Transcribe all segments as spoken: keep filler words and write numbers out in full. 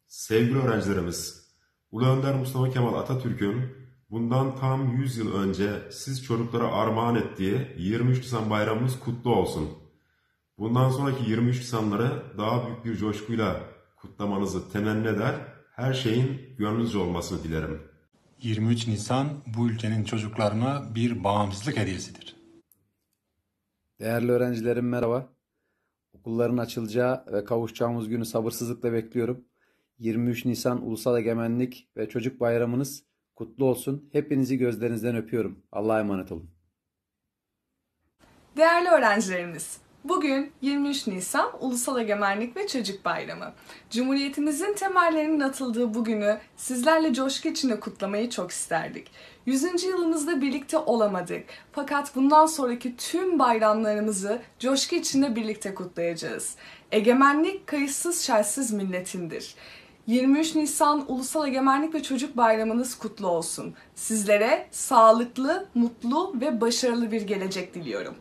Sevgili öğrencilerimiz, Ulu Önder Mustafa Kemal Atatürk'ün bundan tam yüz yıl önce siz çocuklara armağan ettiği yirmi üç Nisan bayramımız kutlu olsun. Bundan sonraki yirmi üç Nisanları daha büyük bir coşkuyla kutlamanızı temenni eder, her şeyin gönlünüzce olmasını dilerim. yirmi üç Nisan bu ülkenin çocuklarına bir bağımsızlık hediyesidir. Değerli öğrencilerim merhaba. Okulların açılacağı ve kavuşacağımız günü sabırsızlıkla bekliyorum. yirmi üç Nisan Ulusal Egemenlik ve Çocuk Bayramınız kutlu olsun. Hepinizi gözlerinizden öpüyorum. Allah'a emanet olun. Değerli öğrencilerimiz, bugün yirmi üç Nisan Ulusal Egemenlik ve Çocuk Bayramı. Cumhuriyetimizin temellerinin atıldığı bu günü sizlerle coşku içinde kutlamayı çok isterdik. yüzüncü yılımızda birlikte olamadık. Fakat bundan sonraki tüm bayramlarımızı coşku içinde birlikte kutlayacağız. Egemenlik kayıtsız şartsız milletindir. yirmi üç Nisan Ulusal Egemenlik ve Çocuk Bayramınız kutlu olsun. Sizlere sağlıklı, mutlu ve başarılı bir gelecek diliyorum.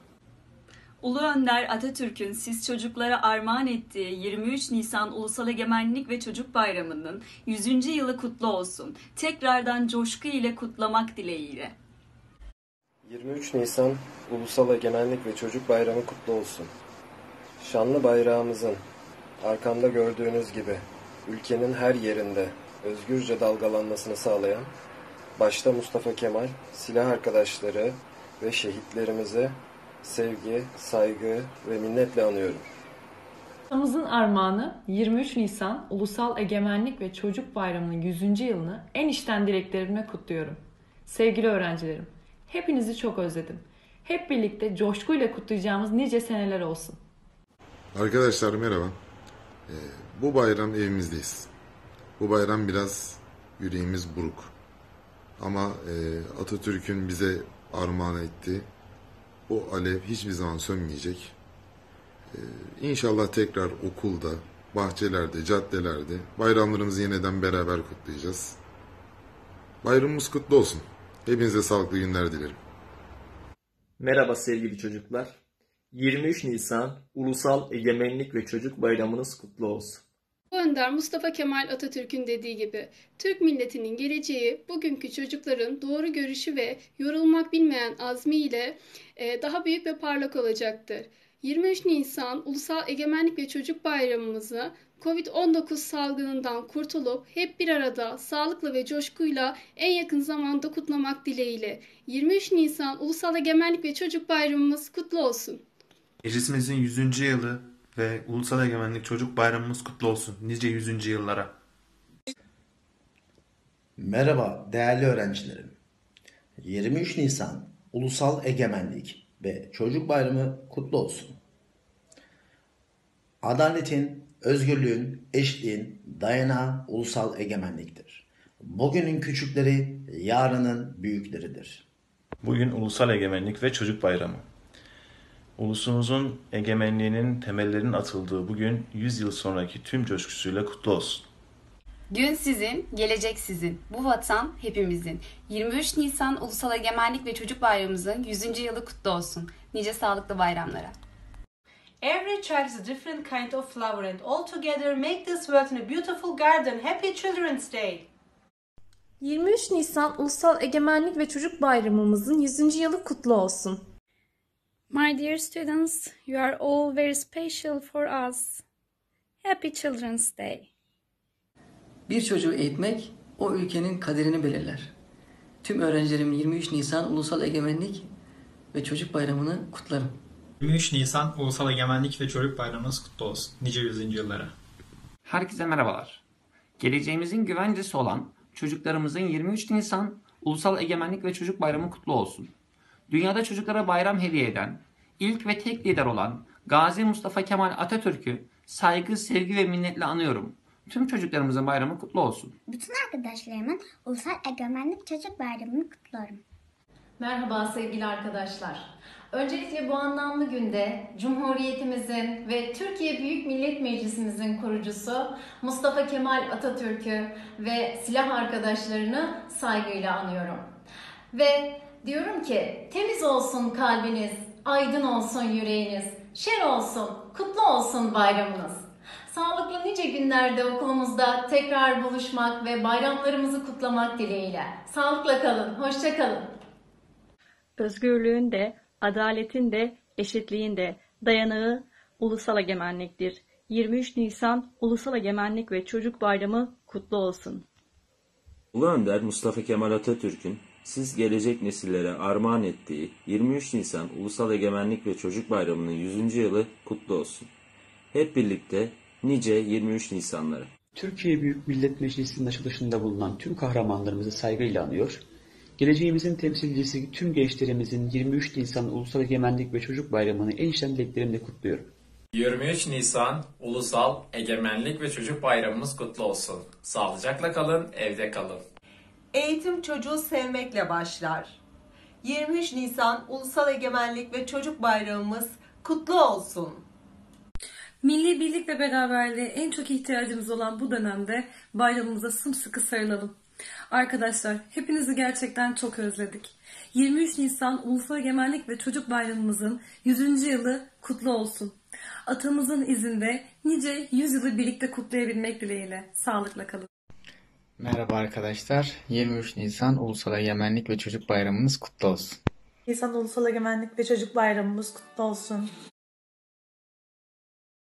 Ulu Önder Atatürk'ün siz çocuklara armağan ettiği yirmi üç Nisan Ulusal Egemenlik ve Çocuk Bayramı'nın yüzüncü yılı kutlu olsun. Tekrardan coşku ile kutlamak dileğiyle. yirmi üç Nisan Ulusal Egemenlik ve Çocuk Bayramı kutlu olsun. Şanlı bayrağımızın arkamda gördüğünüz gibi ülkenin her yerinde özgürce dalgalanmasını sağlayan başta Mustafa Kemal, silah arkadaşları ve şehitlerimize sevgi, saygı ve minnetle anıyorum. Atamızın armağanı yirmi üç Nisan Ulusal Egemenlik ve Çocuk Bayramı'nın yüzüncü yılını en içten dileklerimle kutluyorum. Sevgili öğrencilerim, hepinizi çok özledim. Hep birlikte coşkuyla kutlayacağımız nice seneler olsun. Arkadaşlar merhaba. Ee, bu bayram evimizdeyiz. Bu bayram biraz yüreğimiz buruk. Ama e, Atatürk'ün bize armağan ettiği o alev hiçbir zaman sönmeyecek. Ee, İnşallah tekrar okulda, bahçelerde, caddelerde bayramlarımızı yeniden beraber kutlayacağız. Bayramımız kutlu olsun. Hepinize sağlıklı günler dilerim. Merhaba sevgili çocuklar. yirmi üç Nisan Ulusal Egemenlik ve Çocuk Bayramınız kutlu olsun. Önder Mustafa Kemal Atatürk'ün dediği gibi Türk milletinin geleceği bugünkü çocukların doğru görüşü ve yorulmak bilmeyen azmiyle daha büyük ve parlak olacaktır. yirmi üç Nisan Ulusal Egemenlik ve Çocuk Bayramımızı kovid on dokuz salgınından kurtulup hep bir arada sağlıklı ve coşkuyla en yakın zamanda kutlamak dileğiyle. yirmi üç Nisan Ulusal Egemenlik ve Çocuk Bayramımız kutlu olsun. Meclisimizin yüzüncü yılı ve Ulusal Egemenlik Çocuk Bayramımız kutlu olsun. Nice yüzüncü yıllara. Merhaba değerli öğrencilerim. yirmi üç Nisan Ulusal Egemenlik ve Çocuk Bayramı kutlu olsun. Adaletin, özgürlüğün, eşitliğin dayanağı ulusal egemenliktir. Bugünün küçükleri yarının büyükleridir. Bugün Ulusal Egemenlik ve Çocuk Bayramı. Ulusumuzun egemenliğinin temellerinin atıldığı bugün yüz yıl sonraki tüm coşkusuyla kutlu olsun. Gün sizin, gelecek sizin. Bu vatan hepimizin. yirmi üç Nisan Ulusal Egemenlik ve Çocuk Bayramımızın yüzüncü yılı kutlu olsun. Nice sağlıklı bayramlara. Every child is a different kind of flower and all together make this world a beautiful garden. Happy Children's Day. yirmi üç Nisan Ulusal Egemenlik ve Çocuk Bayramımızın yüzüncü yılı kutlu olsun. My dear students, you are all very special for us. Happy Children's Day. Bir çocuğu eğitmek o ülkenin kaderini belirler. Tüm öğrencilerim yirmi üç Nisan Ulusal Egemenlik ve Çocuk Bayramı'nı kutlarım. yirmi üç Nisan Ulusal Egemenlik ve Çocuk Bayramımız kutlu olsun. Nice yüzüncü yıllara. Herkese merhabalar. Geleceğimizin güvencesi olan çocuklarımızın yirmi üç Nisan Ulusal Egemenlik ve Çocuk Bayramı kutlu olsun. Dünyada çocuklara bayram hediye eden, ilk ve tek lider olan Gazi Mustafa Kemal Atatürk'ü saygı, sevgi ve minnetle anıyorum. Tüm çocuklarımızın bayramı kutlu olsun. Bütün arkadaşlarımın Ulusal Egemenlik Çocuk Bayramı'nı kutluyorum. Merhaba sevgili arkadaşlar. Öncelikle bu anlamlı günde Cumhuriyetimizin ve Türkiye Büyük Millet Meclisimizin kurucusu Mustafa Kemal Atatürk'ü ve silah arkadaşlarını saygıyla anıyorum. Ve diyorum ki temiz olsun kalbiniz, aydın olsun yüreğiniz, şen olsun, kutlu olsun bayramınız. Sağlıklı nice günlerde okulumuzda tekrar buluşmak ve bayramlarımızı kutlamak dileğiyle. Sağlıkla kalın, hoşça kalın. Özgürlüğün de, adaletin de, eşitliğin de dayanağı ulusal egemenliktir. yirmi üç Nisan Ulusal Egemenlik ve Çocuk Bayramı kutlu olsun. Ulu Önder Mustafa Kemal Atatürk'ün siz gelecek nesillere armağan ettiği yirmi üç Nisan Ulusal Egemenlik ve Çocuk Bayramı'nın yüzüncü yılı kutlu olsun. Hep birlikte nice yirmi üç Nisanları. Türkiye Büyük Millet Meclisi'nin açılışında bulunan tüm kahramanlarımızı saygıyla anıyor. Geleceğimizin temsilcisi tüm gençlerimizin yirmi üç Nisan Ulusal Egemenlik ve Çocuk Bayramı'nı en içten dileklerimle kutluyorum. yirmi üç Nisan Ulusal Egemenlik ve Çocuk Bayramımız kutlu olsun. Sağlıcakla kalın, evde kalın. Eğitim çocuğu sevmekle başlar. yirmi üç Nisan Ulusal Egemenlik ve Çocuk Bayramımız kutlu olsun. Milli birlik ve beraberliğe en çok ihtiyacımız olan bu dönemde bayramımıza sımsıkı sarılalım. Arkadaşlar, hepinizi gerçekten çok özledik. yirmi üç Nisan Ulusal Egemenlik ve Çocuk Bayramımızın yüzüncü yılı kutlu olsun. Atamızın izinde nice yüzyılı birlikte kutlayabilmek dileğiyle. Sağlıkla kalın. Merhaba arkadaşlar. yirmi üç Nisan Ulusal Egemenlik ve Çocuk Bayramınız kutlu olsun. Nisan Ulusal Egemenlik ve Çocuk Bayramımız kutlu olsun.